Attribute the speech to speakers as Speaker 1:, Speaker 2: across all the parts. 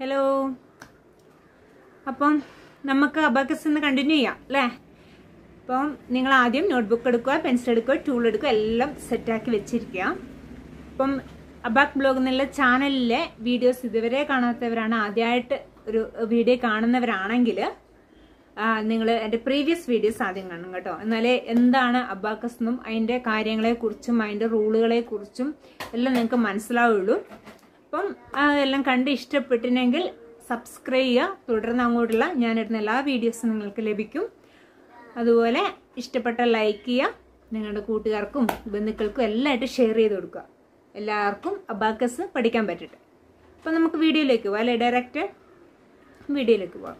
Speaker 1: Hello. അപ്പം നമുക്ക് abacus ഇന്ന് കണ്ടിന്യൂ ചെയ്യാം അല്ലേ? അപ്പം നിങ്ങൾ ആദ്യം നോട്ട്ബുക്ക് എടുക്കുക, പെൻസിൽ എടുക്കുക, ടൂൾ എടുക്കുക, എല്ലാം സെറ്റാക്കി വെച്ചിരിക്കുക. അപ്പം അബാക്ക് ബ്ലോഗ് എന്നുള്ള ചാനലിലെ വീഡിയോസ് ഇതുവരെ കാണാത്തവരാണ്, ആദ്യമായിട്ട് ഒരു വീഡിയോ കാണുന്നവരാണെങ്കിൽ നിങ്ങൾ എൻ്റെ പ്രീവിയസ് വീഡിയോസ് ആദ്യം കാണണം കേട്ടോ. എന്നാലേ എന്താണ് അബാക്കസ് എന്നും അതിൻ്റെ കാര്യങ്ങളെക്കുറിച്ചും അതിൻ്റെ റൂളുകളെക്കുറിച്ചും എല്ലാം നിങ്ങൾക്ക് മനസ്സിലാവുള്ളൂ. അപ്പം അതെല്ലാം കണ്ട് ഇഷ്ടപ്പെട്ടിട്ടുണ്ടെങ്കിൽ സബ്സ്ക്രൈബ് ചെയ്യുക. തുടർന്ന് അങ്ങോട്ടുള്ള ഞാനിടുന്ന എല്ലാ വീഡിയോസും നിങ്ങൾക്ക് ലഭിക്കും. അതുപോലെ ഇഷ്ടപ്പെട്ട ലൈക്ക് ചെയ്യുക, നിങ്ങളുടെ കൂട്ടുകാർക്കും ബന്ധുക്കൾക്കും എല്ലാമായിട്ട് ഷെയർ ചെയ്ത് കൊടുക്കുക. എല്ലാവർക്കും അബാക്കസ് പഠിക്കാൻ പറ്റട്ടെ. അപ്പം നമുക്ക് വീഡിയോയിലേക്ക് പോകാം അല്ലേ? ഡയറക്റ്റ് വീഡിയോയിലേക്ക് പോകാം.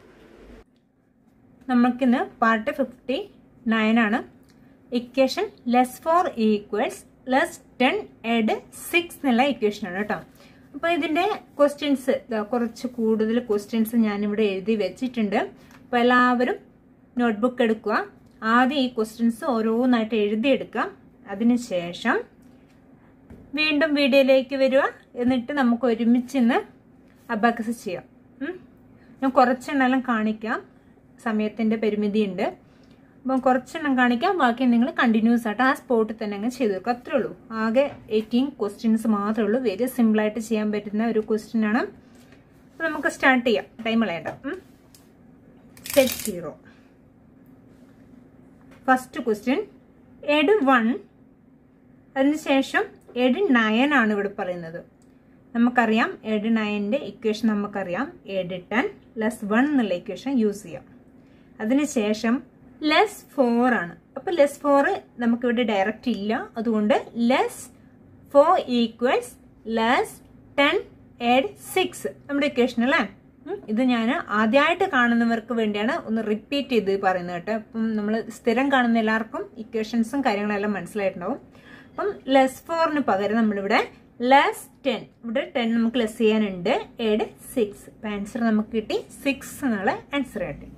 Speaker 1: നമുക്കിന്ന് പാർട്ട് 59 ആണ്. ഇക്വേഷൻ >4 = +10 add 6 എന്നുള്ള ഇക്വേഷനാണ് കേട്ടോ. അപ്പോൾ ഇതിൻ്റെ ക്വസ്റ്റ്യൻസ് കുറച്ച് കൂടുതൽ ക്വസ്റ്റ്യൻസ് ഞാനിവിടെ എഴുതി വെച്ചിട്ടുണ്ട്. അപ്പോൾ എല്ലാവരും നോട്ട്ബുക്ക് എടുക്കുക. ആദ്യം ഈ ക്വസ്റ്റ്യൻസ് ഓരോന്നായിട്ട് എഴുതിയെടുക്കുക. അതിനുശേഷം വീണ്ടും വീഡിയോയിലേക്ക് വരിക. എന്നിട്ട് നമുക്ക് ഒരുമിച്ചിന്ന് അബാക്കസ് ചെയ്യാം. ഞാൻ കുറച്ചെണ്ണം കാണിക്കാം, സമയത്തിൻ്റെ പരിമിതിയുണ്ട്. അപ്പം കുറച്ചെണ്ണം കാണിക്കാം, ബാക്കി നിങ്ങൾ കണ്ടിന്യൂസ് ആയിട്ട് ആ സ്പോട്ടിൽ തന്നെ അങ്ങ് ചെയ്ത് വെക്കുക. അത്രേ ഉള്ളൂ. ആകെ 18 ക്വസ്റ്റ്യൻസ് മാത്രമേ ഉള്ളൂ. വെരി സിമ്പിളായിട്ട് ചെയ്യാൻ പറ്റുന്ന ഒരു ക്വസ്റ്റ്യൻ ആണ്. അപ്പം നമുക്ക് സ്റ്റാർട്ട് ചെയ്യാം, ടൈം കളയണ്ട. സെറ്റ് 0. ഫസ്റ്റ് ക്വസ്റ്റ്യൻ add 1, അതിനുശേഷം add 9 ആണ് ഇവിടെ പറയുന്നത്. നമുക്കറിയാം add 9ന്റെ ഇക്വേഷൻ നമുക്കറിയാം. add 10 +1 എന്നുള്ള ഇക്വേഷൻ യൂസ് ചെയ്യാം. അതിനുശേഷം +4 ആണ്. അപ്പോൾ +4 നമുക്കിവിടെ ഡയറക്റ്റ് ഇല്ല, അതുകൊണ്ട് +4 = +10 add 6 നമ്മുടെ ഇക്വേഷൻ അല്ലേ? ഇത് ഞാൻ ആദ്യമായിട്ട് കാണുന്നവർക്ക് വേണ്ടിയാണ് ഒന്ന് റിപ്പീറ്റ് ചെയ്ത് പറയുന്നത് കേട്ടോ. അപ്പം നമ്മൾ സ്ഥിരം കാണുന്ന എല്ലാവർക്കും ഇക്വേഷൻസും കാര്യങ്ങളെല്ലാം മനസ്സിലായിട്ടുണ്ടാവും. അപ്പം +4ന് പകരം നമ്മളിവിടെ +10, ഇവിടെ 10 നമുക്ക് ലെസ് ചെയ്യാനുണ്ട്. add 6. അപ്പം ആൻസർ നമുക്ക് കിട്ടി 6 എന്നുള്ള ആൻസർ കിട്ടി.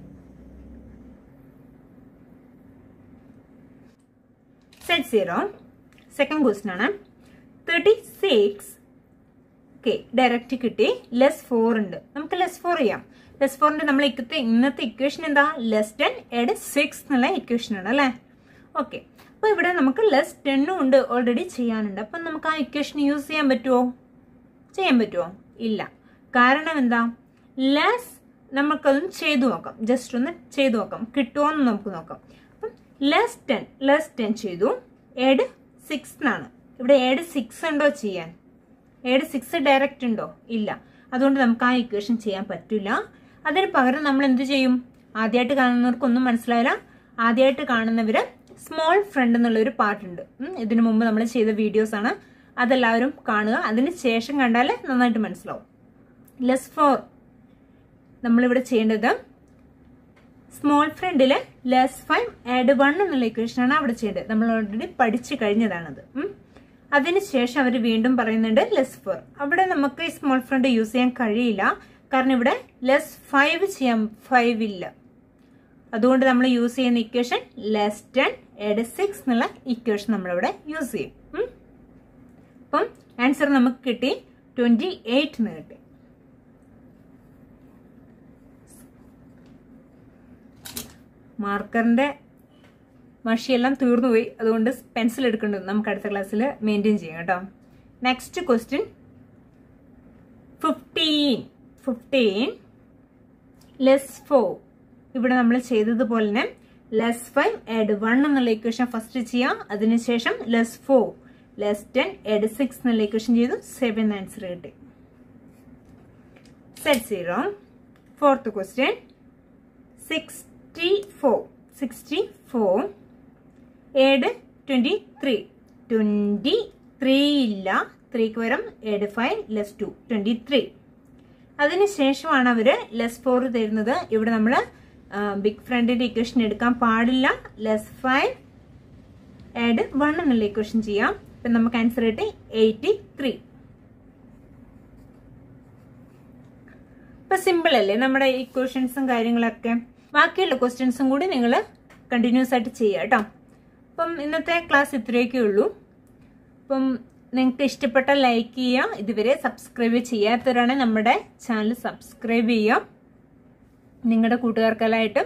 Speaker 1: സെറ്റ് 0. സെക്കൻഡ് ക്വസ്റ്റ്യൻ ആണ്. 36 ഡയറക്റ്റ് കിട്ടി. +4 ഉണ്ട്. നമുക്ക് +4 ചെയ്യാം. +4ന്റെ നമ്മൾ ഇന്നത്തെ ഇക്വേഷൻ എന്താ? +10 add 6 എന്നുള്ള ഇക്വേഷൻ ആണ് അല്ലേ? ഓക്കെ. അപ്പോൾ ഇവിടെ നമുക്ക് +10 ഉണ്ട്, ഓൾറെഡി ചെയ്യാനുണ്ട്. അപ്പം നമുക്ക് ആ ഇക്വേഷൻ യൂസ് ചെയ്യാൻ പറ്റുമോ? ചെയ്യാൻ പറ്റുമോ? ഇല്ല. കാരണം എന്താ? നമുക്കതൊന്ന് ചെയ്തു നോക്കാം. ജസ്റ്റ് ഒന്ന് ചെയ്തു നോക്കാം, കിട്ടുമോ എന്ന് നമുക്ക് നോക്കാം. അപ്പം +10 ചെയ്തു. add 6 എന്നാണ്. ഇവിടെ add 6 ഉണ്ടോ ചെയ്യാൻ? add 6 ഡയറക്റ്റ് ഉണ്ടോ? ഇല്ല. അതുകൊണ്ട് നമുക്ക് ആ ഇക്വേഷൻ ചെയ്യാൻ പറ്റില്ല. അതിന് പകരം നമ്മൾ എന്ത് ചെയ്യും? ആദ്യമായിട്ട് കാണുന്നവർക്കൊന്നും മനസ്സിലായില്ല. ആദ്യമായിട്ട് കാണുന്നവര് സ്മോൾ ഫ്രണ്ട് എന്നുള്ളൊരു പാർട്ടുണ്ട്. ഇതിനു മുമ്പ് നമ്മൾ ചെയ്ത വീഡിയോസ് ആണ്, അതെല്ലാവരും കാണുക. അതിന് ശേഷം കണ്ടാൽ നന്നായിട്ട് മനസ്സിലാവും. +4 നമ്മളിവിടെ ചെയ്യേണ്ടത് സ്മോൾ ഫ്രണ്ടില് +5 add 1 എന്നുള്ള ഇക്വേഷനാണ് അവിടെ ചെയ്യേണ്ടത്. നമ്മൾ ഓൾറെഡി പഠിച്ചു കഴിഞ്ഞതാണത്. അതിനുശേഷം അവർ വീണ്ടും പറയുന്നുണ്ട് +4. അവിടെ നമുക്ക് ഈ സ്മോൾ ഫ്രണ്ട് യൂസ് ചെയ്യാൻ കഴിയില്ല, കാരണം ഇവിടെ +5 ചെയ്യാൻ 5 ഇല്ല. അതുകൊണ്ട് നമ്മൾ യൂസ് ചെയ്യുന്ന ഇക്വേഷൻ +10 add 6 എന്നുള്ള ഇക്വേഷൻ നമ്മളിവിടെ യൂസ് ചെയ്യും. അപ്പം ആൻസർ നമുക്ക് കിട്ടി 28 എന്ന് കിട്ടി. മാർക്കറിന്റെ മഷിയെല്ലാം തീർന്നുപോയി, അതുകൊണ്ട് പെൻസിൽ എടുക്കേണ്ടത് നമുക്ക് അടുത്ത ക്ലാസ്സിൽ മെയിൻറ്റെയിൻ ചെയ്യാം കേട്ടോ. Next question 15 +4. ഇവിടെ നമ്മൾ ചെയ്തതുപോലെ തന്നെ +5 add 1 എന്നുള്ള ഇക്വേഷൻ ഫസ്റ്റ് ചെയ്യാം. അതിനുശേഷം +4 +10 add 6 എന്നുള്ള ഇക്വേഷൻ ചെയ്തു. 7 ആൻസർ കിട്ടി. സെറ്റ് 0. Fourth question 64 add 23. 23 ഇല്ല, 3ക്ക് പകരം add 5 +2 23. അതിനുശേഷമാണ് അവര് +4 തരുന്നത്. ഇവിടെ നമ്മൾ ബിഗ് ഫ്രണ്ടിന്റെ ഇക്വേഷൻ എടുക്കാൻ പാടില്ല. +5 add 1 എന്നുള്ള ഇക്വേഷൻ ചെയ്യാം. ഇപ്പം നമുക്ക് ആൻസർ കിട്ടി 83. ഇപ്പൊ സിമ്പിൾ അല്ലേ നമ്മുടെ ഇക്വേഷൻസും കാര്യങ്ങളൊക്കെ? ബാക്കിയുള്ള ക്വസ്റ്റ്യൻസും കൂടി നിങ്ങൾ കണ്ടിന്യൂസ് ആയിട്ട് ചെയ്യുക കേട്ടോ. അപ്പം ഇന്നത്തെ ക്ലാസ് ഇത്രയൊക്കെ ഉള്ളൂ. അപ്പം നിങ്ങൾക്ക് ഇഷ്ടപ്പെട്ട ലൈക്ക് ചെയ്യാം. ഇതുവരെ സബ്സ്ക്രൈബ് ചെയ്യാത്തവരാണെങ്കിൽ നമ്മുടെ ചാനൽ സബ്സ്ക്രൈബ് ചെയ്യാം. നിങ്ങളുടെ കൂട്ടുകാർക്കെല്ലായിട്ടും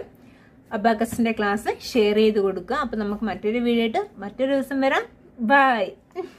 Speaker 1: അബാക്കസിന്റെ ക്ലാസ് ഷെയർ ചെയ്ത് കൊടുക്കുക. അപ്പോൾ നമുക്ക് മറ്റൊരു വീഡിയോ ആയിട്ട് മറ്റൊരു ദിവസം വരാം. ബൈ.